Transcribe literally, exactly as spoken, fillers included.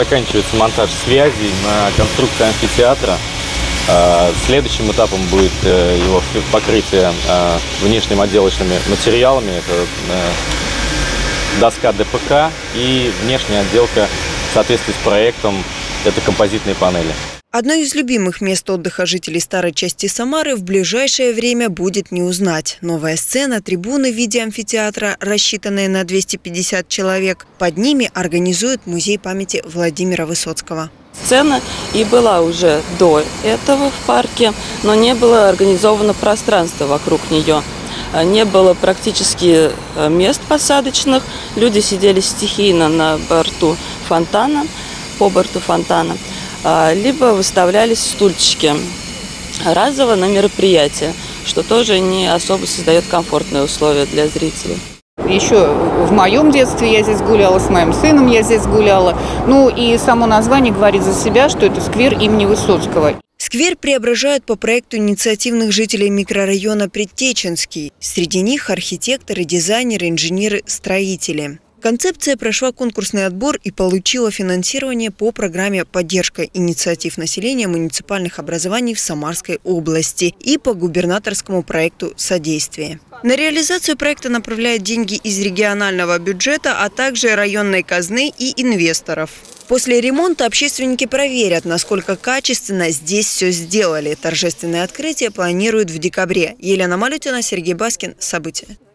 заканчивается монтаж связей на конструкции амфитеатра. Следующим этапом будет его покрытие внешними отделочными материалами. Это доска ДПК и внешняя отделка в соответствии с проектом. Это композитные панели. Одно из любимых мест отдыха жителей старой части Самары в ближайшее время будет не узнать. Новая сцена, трибуны в виде амфитеатра, рассчитанные на двести пятьдесят человек. Под ними организует музей памяти Владимира Высоцкого. Сцена и была уже до этого в парке, но не было организовано пространство вокруг нее. Не было практически мест посадочных. Люди сидели стихийно на борту фонтана, по борту фонтана. Либо выставлялись стульчики разово на мероприятие, что тоже не особо создает комфортные условия для зрителей. Еще в моем детстве я здесь гуляла, с моим сыном я здесь гуляла. Ну и само название говорит за себя, что это сквер имени Высоцкого. Сквер преображают по проекту инициативных жителей микрорайона Предтеченский. Среди них архитекторы, дизайнеры, инженеры, строители. Концепция прошла конкурсный отбор и получила финансирование по программе «Поддержка инициатив населения муниципальных образований в Самарской области» и по губернаторскому проекту «Содействие». На реализацию проекта направляют деньги из регионального бюджета, а также районной казны и инвесторов. После ремонта общественники проверят, насколько качественно здесь все сделали. Торжественное открытие планируют в декабре. Елена Малютина, Сергей Баскин. События.